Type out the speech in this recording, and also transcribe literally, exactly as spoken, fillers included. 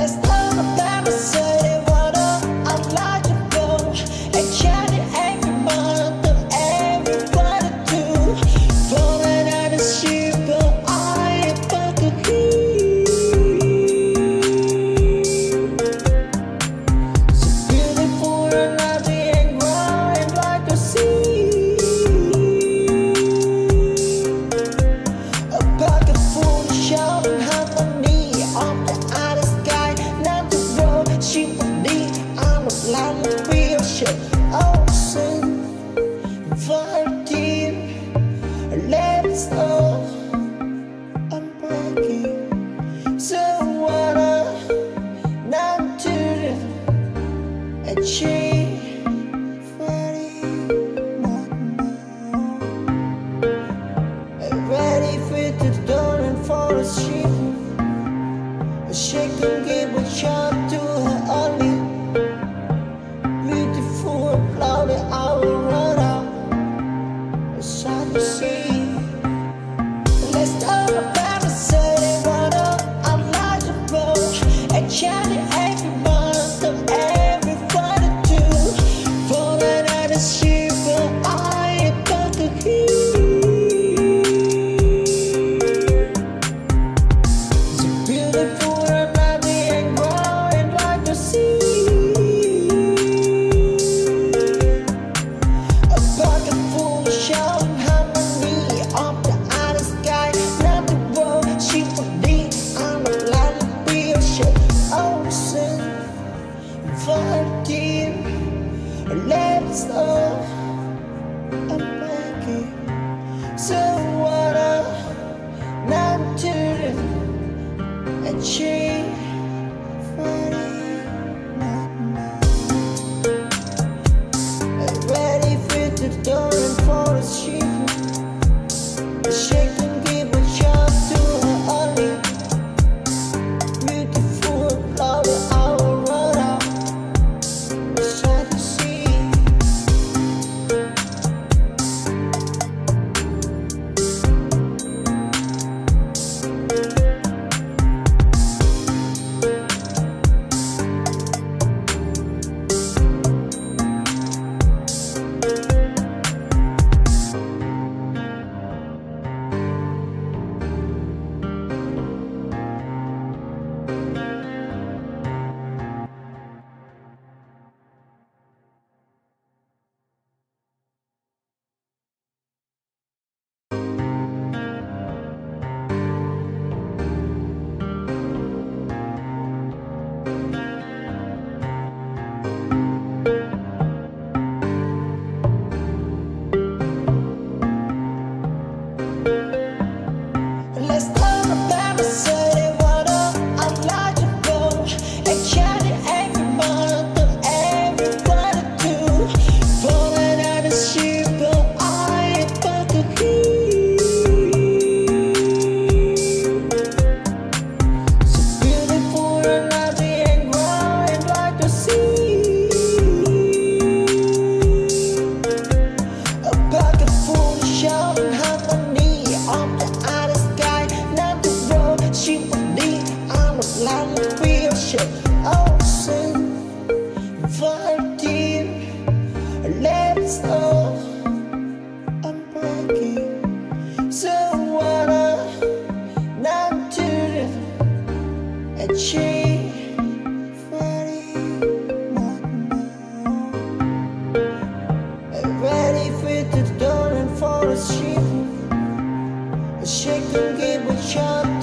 Let's talk about the city water. I'd like to go and chat it every month of everyone to do. Falling out of sheep, but I ain't fucking here. So beautiful and lovely and growing like the sea. A pocket full of shouting harmony on the outer sky, not the road she would need. I'm a blind real shit. Ocean, vibe deep, let's go. I'm breaking. So what I now to achieve. Ready for the door and for the sheep. She can give a shot to her only. Beautiful and cloudy, I will run out. Sad to see. Let's talk about the city water. I'd like to go and chat it every month of everyone to do. Falling out of sheep, but I ain't fucking here. So beautiful and lovely and growing like the sea. A pocket full of shouting harmony on the outer sky, not the world she would need. I'm a blind real shit. Ocean, vibe deep, let's go. I'm begging. So what I now to achieve. Ready for the door and for the sheep. She can give a shot to her only. Beautiful and cloudy, I will run out. Sad to see. Let's talk about the city water. I'd like to go and chat it every month of everyone to do. Falling out of sheep, but I ain't fucking here. So beautiful and lovely and growing like the sea. A pocket full of shouting harmony on the outer sky, not the road she would need. I'm a blind real shit. Ocean, vibe deep, let's go. I'm breaking. So what I now to achieve. Ready for the door and for the sheep. She can give a shot